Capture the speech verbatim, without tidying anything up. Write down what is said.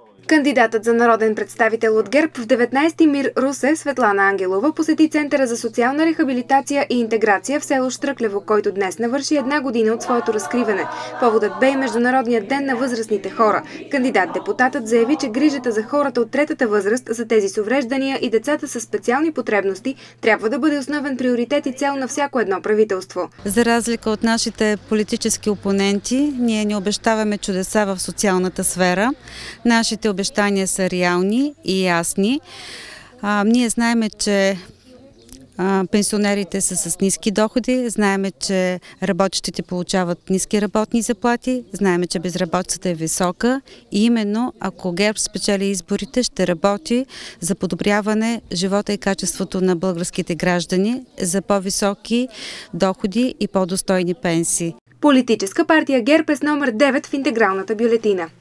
Кандидатът за народен представител от ГЕРБ в деветнайсети МИР Русе Светлана Ангелова посети Центъра за социална рехабилитация и интеграция в село Щръклево, който днес навърши една година от своето разкриване. Поводът бе и Международният ден на възрастните хора. Кандидат-депутатът заяви, че грижата за хората от третата възраст, за тези с увреждания и децата с специални потребности трябва да бъде основен приоритет и цел на всяко едно правителство. За разлика от нашите политически опоненти, ние не обещаваме чудеса в социалната сфера. Нашите обещания са реални и ясни. А, ние знаем, че а, пенсионерите са с ниски доходи, знаем, че работещите получават ниски работни заплати, знаем, че безработицата е висока и именно ако ГЕРБ спечели изборите, ще работи за подобряване живота и качеството на българските граждани, за по-високи доходи и по-достойни пенсии. Политическа партия ГЕРБ е с номер девет в интегралната бюлетина.